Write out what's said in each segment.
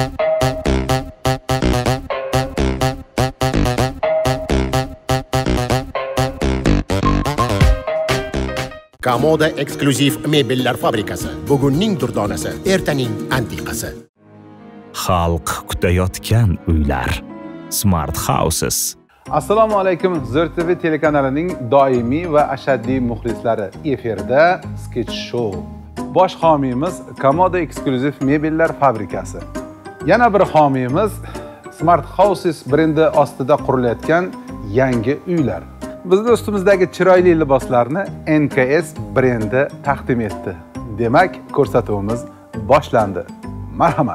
Komoda eksklyuziv mebellar fabrikasi. Bugunning durdonasi, ertaning antiqasi. Xalq kutayotgan uylar. Smart Houses. Assalomu alaykum. Zo'r TV telekanalining doimiy va ashaddiy muxlislari. Efirda Sketch Show. Bosh homiyimiz Komoda eksklyuziv mebellar fabrikasi. Yana bir homiyimiz Smart Houses brendi ostida qurilayotgan yangi uylar. Bizning ustimizdagi chiroyli liboslarni NKS brendi taqdim etdi. Demak, ko'rsatuvimiz boshlandi. Marhamat.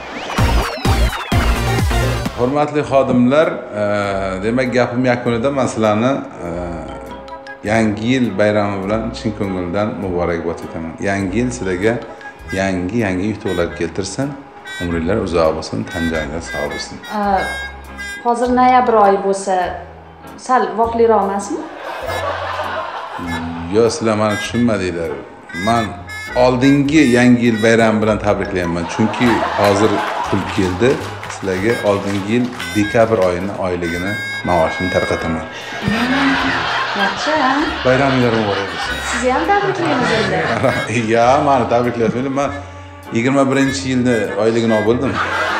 Hurmatli xodimlar, demak gapim yakunida men sizlarni yangi yil bayrami bilan chin ko'ngildan muborakbod etaman. Yangi yil sizlarga yangi yutuqlar keltirsin, umringlar uzoq bo'lsin, tan joyinglar sog' bo'lsin. Hozir noyabr oyi bo'lsa, sal vaqtliroq emasmi? Yo, sizlar meni tushunmadinglar. Men oldingi yangi yil bayrami bilan tabriklayman, chunki hozir pul keldi. Sizlarga oldingi yil dekabr oyini oyligini, maoshini tarqataman. Yaxshi, ha? Bayraminglar muborak bo'lsin. Sizni ham tabriklaymiz endi. Ya, meni tabriklayapman. Men 21-yilda oyligini olib bo'ldim.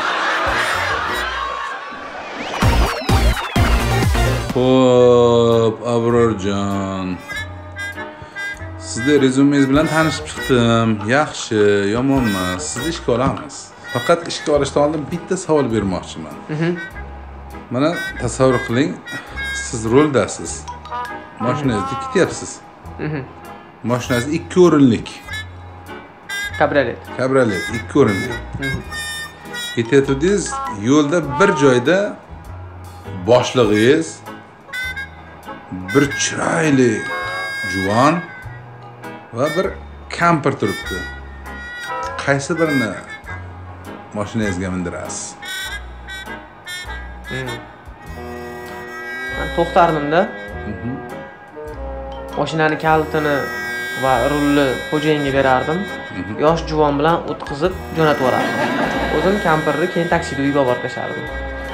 Xo'p, Abrorjon. Sizning rezumengiz bilan tanishib chiqdim. Yaxshi, yomon emas. Sizni ishga olamiz. Faqat ishga olishdan oldin bitta savol bermoqchiman. Mana tasavvur qiling, siz roldasiz. Mashinangizda ketyapsiz. Mashinangiz 2 o'rinlik. Kabriolet 2 o'rinlik. Ketayotdingiz, yo'lda bir joyda boshlig'ingiz bir chiroyli juvon va bir kampir turibdi. Qaysi birini mashinangizga mindirasiz? Men to'xtardim-da. Mashinani kalitini va rulni xo'jayinga berardim. Yosh juvon bilan o'tkazib jo'natib yuborardim. O'zim kampirni keyin taksida uyga olib tashardim.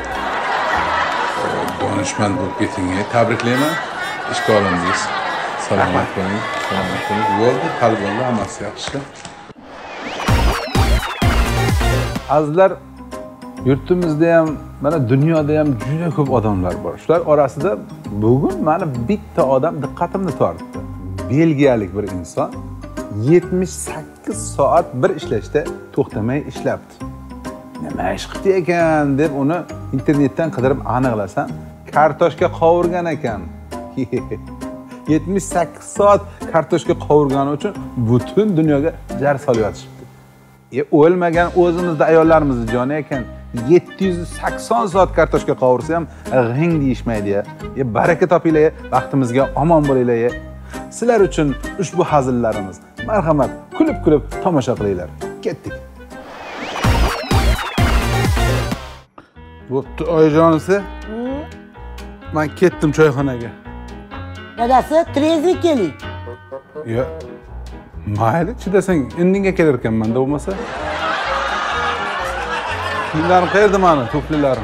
Donishmand bo'lib keting. Tabriklayman. Ishga olindingiz. Salomat bo'ling. Bo'ldi, hal bo'ldi, hammasi yaxshi. Azizlar, yurtimizda ham, mana dunyoda ham juda ko'p odamlar bor. Shular orasida bugun meni bitta odam diqqatimni tortdi. Belgiyalik bir inson 78 soat bir ishlashda to'xtamay ishlabdi. Nima ish qildi ekan deb uni internetdan qidirib aniqlasam, kartoshka qovurgan ekan. 78 soat kartoshka qovurgani uchun butun dunyoga jar solib yotishibdi. O'lmagan o'zimizda ayollarimizni joni ekan. 780 soat kartoshka qovursa ham g'ing deyishmaydi-ya. Baraka topinglar, vaqtimizga omon bo'linglar. Sizlar uchun ushbu hazillarimiz. Marhamat, kulib tomosha qilinglar. Ketdik. Bo'pti, oyijonisi. Men ketdim choyxonaga. Dadasi, trezlik keling. Yo. Mayli, chidasang, indinga kelar ekanman, bo'lmasa. Kiyimlarim qayerda meni, tuflilarim?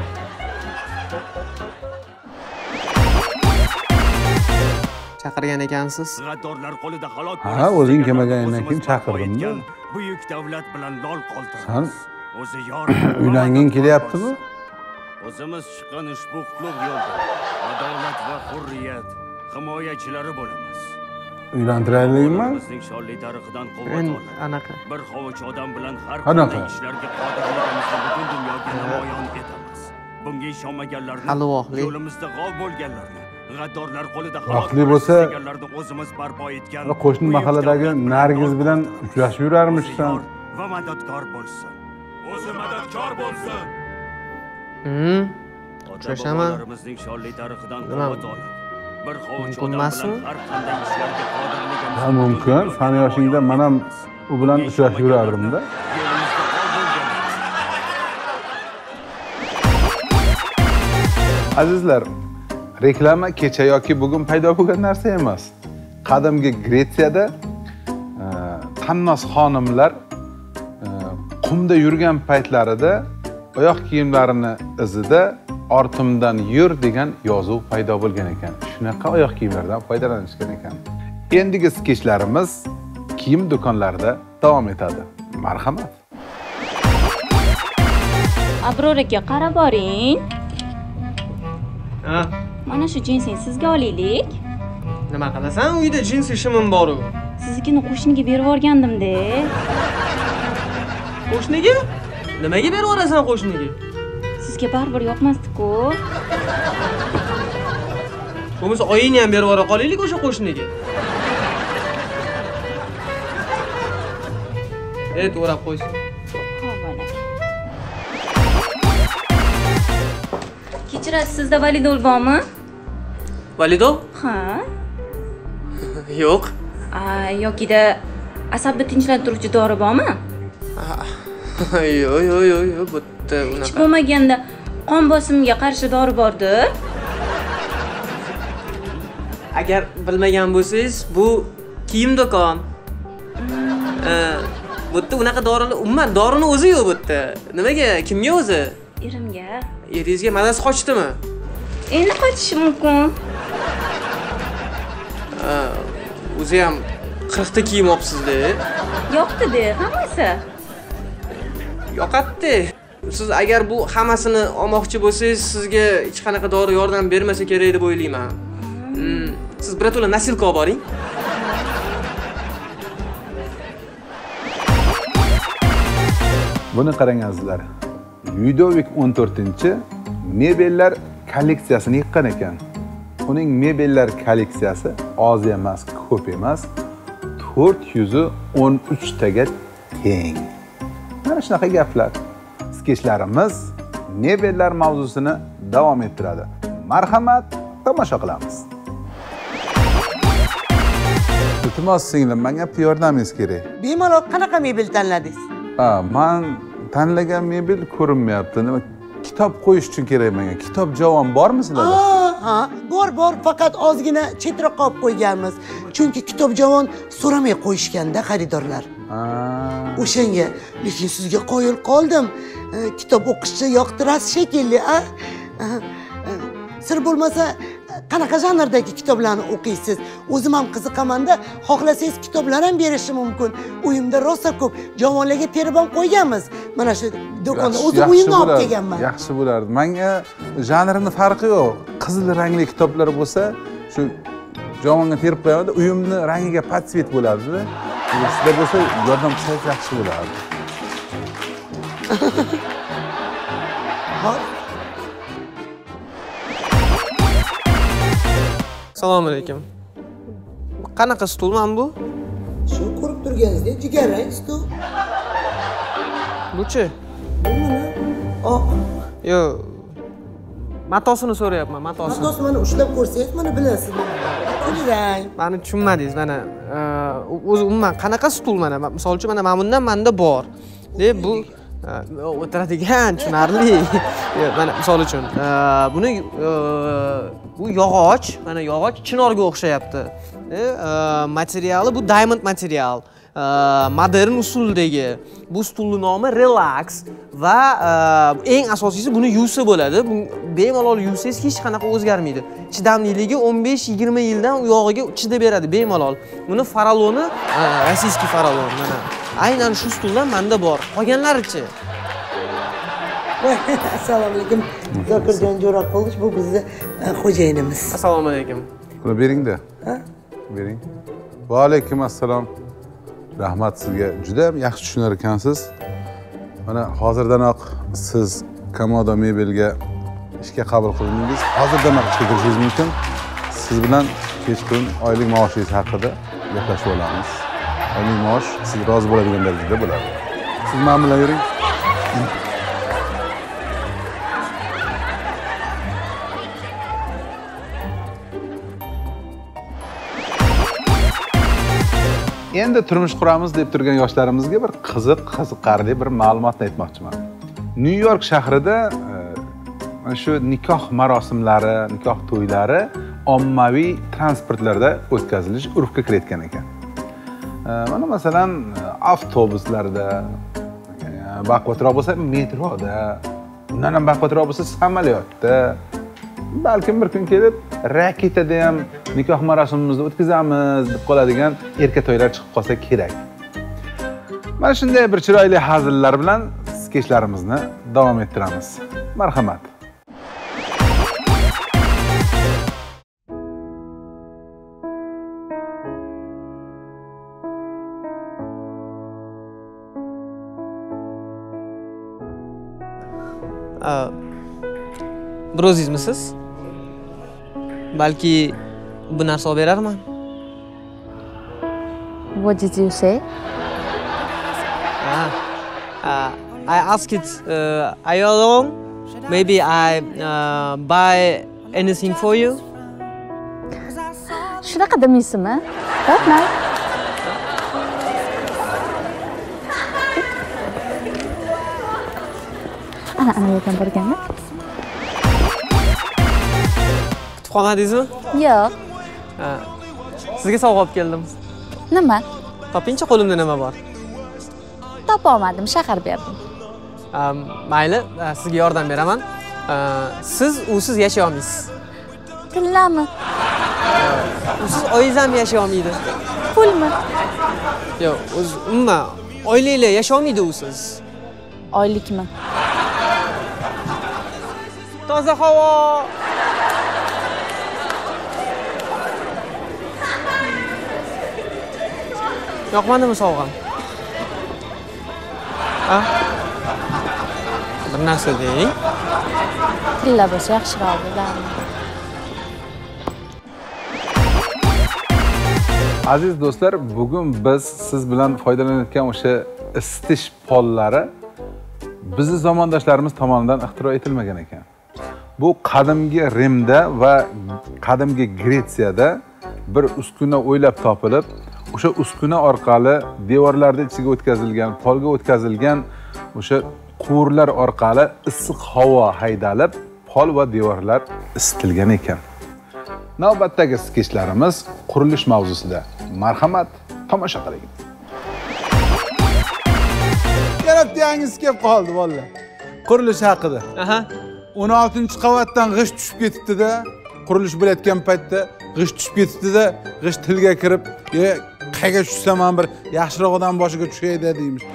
Chaqirgan ekansiz. G'adorlar qo'lida halok bo'ldi. Ha, o'zing kelmaganingdan keyin chaqirdim-da. Buyuk davlat bilan lol qoldiramiz. Sen o'zi yor uylanging kelyaptimi? O'zimiz chiqqan ushbu qutlug' yo'lda adolat va hurriyat himoyachilari bo'lamiz. Uylantiraylikmi? Bizning shonli tarixidan quvvat Men olib, anaqa. bir hovuch odam bilan har Qanaqa? qanday ishlarga qodirligimizni butun dunyoga namoyon etamiz. Bunga ishonmaganlarni, Allohli. yo'limizda g'ov bo'lganlarni, g'addorlar qo'lida Vaqtli bo'lsa, o'zimiz barpo etgan qo'shni mahalladagi Nargiz bilan uchrashib yurarmishsan. Va madadkor bo'lsin. O'zi madadkor bo'lsin. Uchrashaman. Ota-bobolarimizning shonli tarixidan Nima? quvvat olib, bir hovuch odam Mumkinmasmi? bilan har qanday ishlarga qodirligimizni Ha, mumkin. Sani yoshingda men ham u bilan uchrashib yurardim-da. Azizlar, reklama kecha yoki bugun paydo bo'lgan narsa emas. Qadimgi Gretsiyada tannos xonimlar qumda yurgan paytlarida oyoq kiyimlarini izida ortimdan yur degan yozuv paydo bo'lgan ekan. Shunaqa oyoq kiyimlardan foydalanishgan ekan. Endigi sketchlarimiz kiyim do'konlarida davom etadi. Marhamat. Abror aka, qarab boring. Ha, Mana shu jinsni sizga olaylik. nima qilasan? Uyda jins ishimim bor-ku. Siznikini qo'shniga berib yuborgandim-da. Qo'shniga? Nimaga berib yuborasan qo'shniga? Sizga baribir yoqmasdi-ku. Bo'lmasa oyingni ham berib yubora qolaylik o'sha qo'shniga. O'rab qo'ysin. Xo'p, bola. Kechirasiz, sizda validol bormi? Validol? Ha. Yo'q. Yokida asabni tinchlantiruvchi dori bormi? Yo'q, bu yerda Hech unaqa. bo'lmaganda qon bosimiga qarshi dori bordir. Agar bilmagan bo'lsangiz, bu kiyim do'kon. Bu yerda unaqa dorilar, umuman dorini o'zi yo'q bu yerda. Nimaga? Kimga o'zi? Erimga. Eringizga mazasi qochdimi? Endi qochishi mumkin. O'zi ham 40 ta kiyim olibsiz-da. Yoqdi-da, hammasi. Yoqatdi. Siz agar bu hammasini olmoqchi bo'lsangiz, sizga hech qanaqa dori yordam bermasa kerak deb o'ylayman. Siz birato'la nasilka olib boring. Buni qarang azizlar. Ludovik 14-chi mebellar kolleksiyasini yiqqan ekan. Uning mebellar kolleksiyasi oz emas, ko'p emas, 413 taga teng. Mana shunaqa gaplar. Sketchlarimiz mebellar mavzusini davom ettiradi. Marhamat, tomosha qilamiz. Iltimos singlim, menga yordamingiz kerak. Bemalol qanaqa mebel tanladingiz? Men tanlagan mebel ko'rinmayapti. Nima kitob qo'yish uchun kerak menga. Kitob javon bormi sizlarda? Ha, bor, faqat ozgina chetroqqa olib qo'yganmiz. Chunki kitob javon so'ramay qo'yishganda xaridorlar. O'shanga, lekin sizga qoyil qoldim. Kitob o'qishni yoqtirasiz shekilli, a? Sir bo'lmasa, qanaqa janrdagi kitoblarni o'qiysiz? O'zim ham qiziqaman-da, xohlasangiz kitoblar ham berishim mumkin. Uyimda rosa ko'p javonlarga terib ham qo'yganmiz. Mana shu do'konda o'zim uyimni olib kelganman. Yaxshi bo'lardi. Menga janrini farqi yo'q. Qizil rangli kitoblar bo'lsa, shu javonga terib qo'yamda, uyimni rangiga podsvet bo'ladi-da. Sizlar bo'lsa, yordam qilsangiz yaxshi bo'lardi. Assalomu alaykum. Qanaqa stulman bu? Shu ko'rib turganingizdek jigarrang stul. Buchi? Bu nima? Oq. Yo'q. Matosini so'rayapman, matosini. Matos mana ushlab ko'rsangiz, mana bilasiz. Kulrang. Meni tushunmadingiz, mana o'zi umuman qanaqa stul mana? Misol uchun mana bundan menda bor. Deb bu o'tiradigan, tushunarli. Mana misol uchun, buni bu yog'och, mana yog'och chinorga o'xshayapti. Materiali bu diamond material. Modern usuldagi. Bu stulning nomi Relax va eng asosiysi buni yuvsa bo'ladi. Bemalol yuvsangiz hech qanaqa o'zgarmaydi. Chidamliligi 15-20 yildan u yog'iga chidab beradi bemalol. Buni faraloni rossiyskiy faralon mana. Aynan shu stuldan menda bor. Qolganlarichi? Assalomu alaykum. Zokirjon Jo'raqulov, bu bizni xo'jayinimiz. Assalomu alaykum. Buni bering-da. Ha? Bering. Va alaykum assalom. Rahmat sizga. Juda ham yaxshi tushunar ekansiz. Mana hozirdanoq siz Komodo mebelga ishga qabul qilindingiz. Hozirdanoq ishga kirishingiz mumkin. Siz bilan kechqurun oylik maoshingiz haqida gaplashib olamiz. Oylik maosh siz rozi bo'ladigan darajada bo'ladi. Siz men bilan yuring. Endi turmush quramiz deb turgan yoshlarimizga bir qiziqarli bir ma'lumotni aytmoqchiman. New York shahrida shu nikoh marosimlari, nikoh to'ylari ommaviy transportlarda o'tkazilish urfga kirayotgan ekan. Mana masalan avtobuslarda, baquvvatroq bo'lsa metroda, undan ham baquvvatroq bo'lsa samolyotda, balkim bir kun kelib raketada ham nikoh marosimimizni o'tkazamiz deb qoladigan erkatoylar chiqib qolsa kerak. Mana shunday bir chiroyli hazillar bilan sketchlarimizni davom ettiramiz. Marhamat. Bir o'zingizmisiz? Balki bu narsa olib berarman. What did you say? I asked it, are you alone? Maybe I buy anything for you? Shunaqa demaysizmi? Rahmat. Ana yerdan borganmi? Kutubxonadingizmi? Yo'q. Sizga sovg'a olib keldim. Nima? Topingchi qo'limda nima bor? Topa olmadim, shahar berdim. Mayli, sizga yordam beraman. Siz usiz yashay olmaysiz. Tillami? Usiz oyingiz ham yashay olmaydi. Pulmi? Yo'q, umuman oilangiz yashay olmaydi usiz. Oylikmi? Toza havo. Yoqmadimi sovg'am? Bir narsa deng. Tilla bo'lsa yaxshiroq bo'lardi. Aziz do'stlar, bugun biz siz bilan foydalanayotgan o'sha isitish pollari bizni zamondoshlarimiz tomonidan ixtiro etilmagan ekan. Bu qadimgi Rimda va qadimgi Gretsiyada bir uskuna o'ylab topilib, o'sha uskuna orqali devorlarda ichiga o'tkazilgan, polga o'tkazilgan o'sha quvurlar orqali issiq havo haydalib, pol va devorlar isitilgan ekan. Navbatdagi sketchlarimiz qurilish mavzusida. Marhamat, tomosha qiling. Yaratgangiz kelib qoldi vallahi. Qurilish haqida. 16-qavatdan g'isht tushib ketibdi-da, qurilish bo'layotgan paytda g'isht tushib ketibdi-da, g'isht tilga kirib, qayga tushsam ham bir yaxshiroq odam boshiga tushaydi deymish.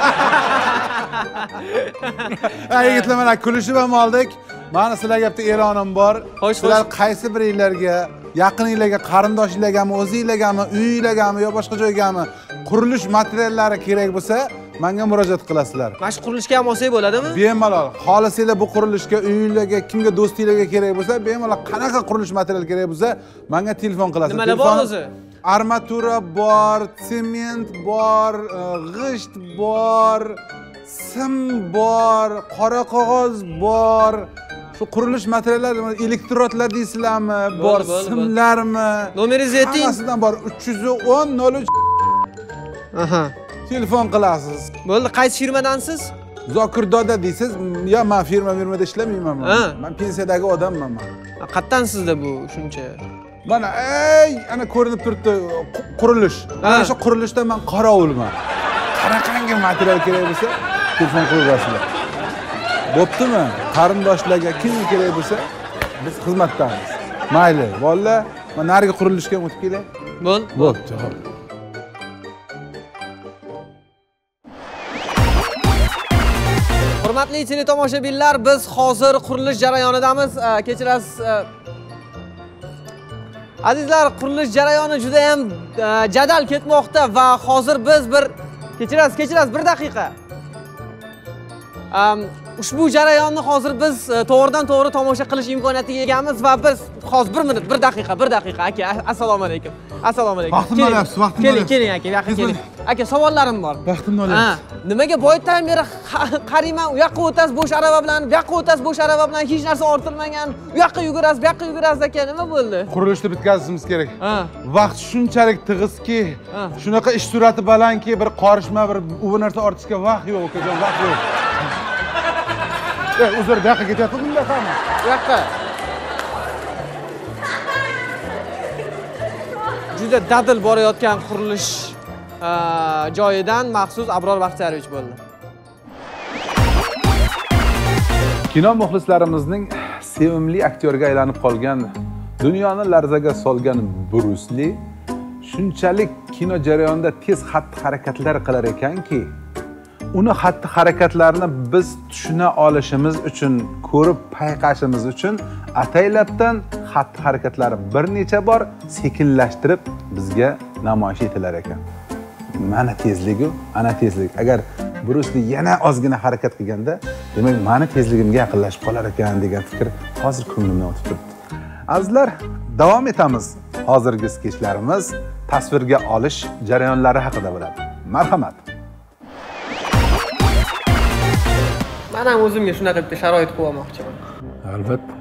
Yigitlar, mana kulishib ham oldik. Mana sizlarga bitta e'lonim bor. Sizlar qaysi biringlarga, yaqininglarga, qarindoshinglargami, o'zinglargami, uyinglargami yo boshqa joygami qurilish materiallari kerak bo'lsa, menga murojaat qilasizlar. Mana shu qurilishga ham olsak bo'ladimi? Bemalol. Xohlasanglar bu qurilishga, uyinglarga, kimga do'stinglarga kerak bo'lsa, bemalol qanaqa qurilish materiali kerak bo'lsa, menga telefon qilasizlar. Nimalar bor o'zi? Armatura bor, sement bor, g'isht bor, sim bor, qora qog'oz bor. Shu qurilish materiallari, elektrodlar deysizlarmi, bor, simlarmi? Nomeringizni ayting. Hammasidan bor. 310 03. Telefon qilasiz. Bo'ldi, qaysi firmadansiz? Zokir Doda deysiz. Yo, men firmada ishlamayman. Men pensiyadagi odamman men. Qayerdan sizda bu shuncha? Mana ana ko'rinib turibdi qurilish. Mana shu qurilishda men qorovulman. Qanaqangi material kerak bo'lsa, telefon qilasizlar. Bo'ptimi? Qarindoshlarga kim kerak bo'lsa, biz xizmatdamiz. Mayli, vallahi, men narigi qurilishga o'tib kelay. Bo'pti. Hurmatli teletomoshabinlar, biz hozir qurilish jarayonidamiz. Kechirasiz. Azizlar, qurilish jarayoni juda ham jadal ketmoqda va hozir biz kechirasiz, bir daqiqa. Ushbu jarayonni hozir biz to'g'ridan-to'g'ri tomosha qilish imkoniyatiga egamiz va biz hozir 1 minut, 1 daqiqa, aka, assalomu alaykum. Assalomu alaykum. Vaqtimni olyapsiz, vaqtimni olyapsiz. Keling, aka, yaqin keling. Aka, savollarim bor. Vaqtimni olyapsiz. Nimaga boydan beri qarayman, u yoqqa o'tasiz bo'sh arava bilan, bu yoqqa o'tasiz bo'sh arava bilan, hech narsa ortilmagan. U yoqqa yugurasiz, bu yoqqa yugurasiz aka, nima bo'ldi? Qurilishni bitkazishimiz kerak. Vaqt shunchalik tig'izki, shunaqa ish sur'ati balandki, bir qorishma, bir u narsa ortishga vaqt yo'q, akajon, vaqt yo'q. Uzr, bu yoqqa ketyapti bunday hamma. Bu yoqqa. Juda dadil borayotgan qurilish joyidan maxsus Abror Baxtiyarovich bo'ldi. Kino muxlislarimizning sevimli aktyorga aylanib qolgan, dunyoni larzaga solgan Bruce Lee shunchalik kino jarayonida tez xatti-harakatlar qilar ekanki, uni xatti-harakatlarini biz tushuna olishimiz uchun, ko'rib payqashimiz uchun ataylabdan xatti-harakatlari bir necha bor sekinlashtirib bizga namoyish etilar ekan. Mana tezligi, ana tezlik. Agar Bruce Lee yana ozgina harakat qilganda, demak, meni tezligimga yaqinlashib qolar ekan degan fikr hozir ko'nglimdan o'tib turibdi. Azizlar, davom etamiz. Hozirgi sketchlarimiz tasvirga olish jarayonlari haqida bo'ladi. Marhamat. Men ham o'zimga shunaqa bitta sharoit qo'ymoqchiman. Albatta.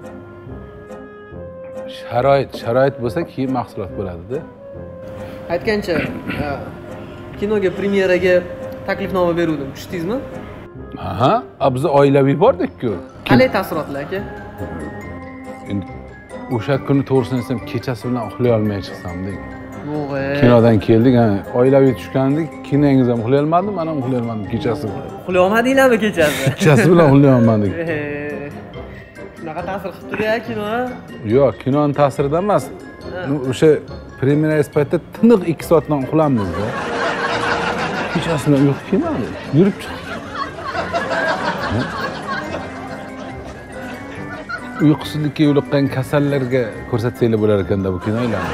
Sharoit bo'lsa keyin mahsulot bo'ladi-da. Aytgancha, kinoga premyeraga taklifnoma beruvdim. Tushdingizmi? Aha, biz oilaviy bordik-ku. Qanday taassurotlar aka? O'sha kuni to'g'risini aytsam, kechasi bilan uxlay olmay chiqsam-dek. Yo'q. Kinodan keldik, oilaviy tushgandik, kinoyingiz ham uxlay olmadim, men ham uxlay olmadim kechasi. Uxlay olmadinglarmi kechasi? Kechasi bilan uxlay olmadik. Shunaqa ta'sir qilibdi-da kino, ha? Yo'q, kinoning ta'sirida emas. O'sha premyera paytda tiniq 2 soatdan uxlamizda. Kechasi bilan uyqu kelmadi. Yurib chiqdik. Uyqusizlikka yo'liqqan kasallarga ko'rsatsanglar bo'lar ekanda bu kinolarni.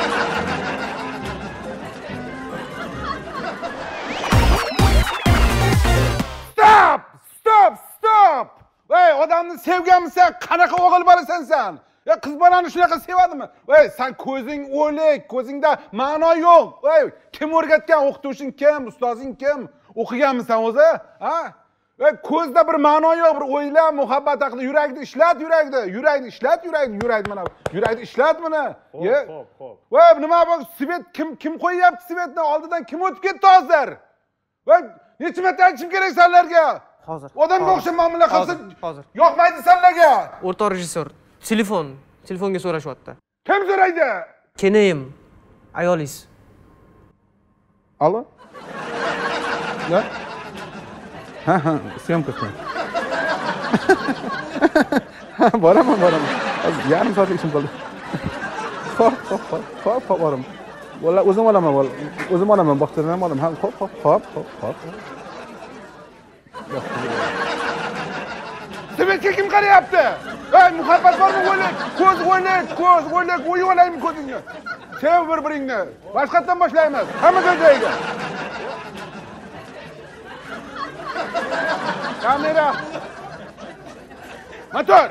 Stop! Voy, odamni sevganmisan, qanaqa o'g'il bolasan sen? Ya qiz bolani shunaqa sevadimi? Voy, sen ko'zing o'lik, ko'zingda ma'no yo'q. Voy, kim o'rgatgan? O'qituvching kim? Ustozing kim? O'qiganmisan o'zi? Ha? Voy, ko'zda bir ma'no yo'q, bir o'yla, muhabbat haqida yurakni ishlat, yurakni ishlat mana. Yurakni ishlat mana. Xo'p. Voy, nima bu svet kim qo'yyapti svetni? Oldidan kim o'tib ketdi hozir? Voy, necha marta aytishim kerak senlarga? Hozir. Odamga o'xshab muomala qilsa, hozir. Yoqmaydi senlarga. O'rtoq rejissor, telefonga so'rashyapti. Kim so'raydi? Kenayim, ayolingiz. Alo? Ya? Ha, syomka qil. Boraman. Yarim soatlik ishim qoldi. Xo'p, boraman. Vallahi o'zim olaman, baxtdan ham olaman. Xo'p. Sevetga kim qarayapti? Ey, muhabbat bormi o'lik? Ko'z o'lik, o'yi olaymi ko'zingni? Sev bir-biringni. Boshqatdan boshlaymiz. Hamma joyga. Kamera. Motor.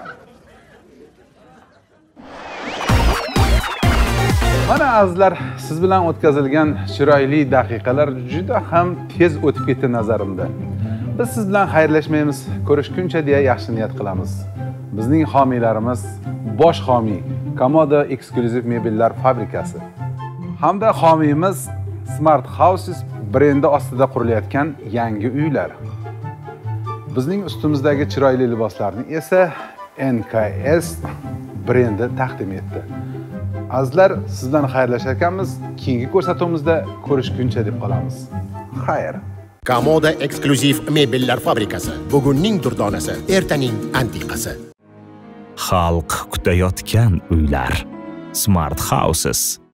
Mana azizlar, siz bilan o'tkazilgan chiroyli daqiqalar juda ham tez o'tib ketdi nazarimda. Biz siz bilan xayrlashmaymiz, ko'rishguncha deya yaxshi niyat qilamiz. Bizning homiylarimiz bosh homiy Komodo eksklyuziv mebellar fabrikasi hamda homiyimiz Smart Houses brendi ostida qurilayotgan yangi uylar. Bizning ustimizdagi chiroyli liboslarni esa NKS brendi taqdim etdi. Azizlar, siz bilan xayrlashar ekanmiz. Keyingi ko'rsatuvimizda ko'rishguncha deb qolamiz. Xayr. Komodo eksklyuziv mebellar fabrikasi. Bugunning durdonasi, ertaning antiqasi. Xalq kutayotgan uylar. Smart Houses.